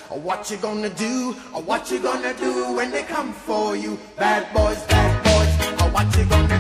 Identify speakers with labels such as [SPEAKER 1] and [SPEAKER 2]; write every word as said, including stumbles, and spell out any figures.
[SPEAKER 1] Or what you gonna do? Or what you gonna do when they come for you? Bad boys, bad boys. Or what you gonna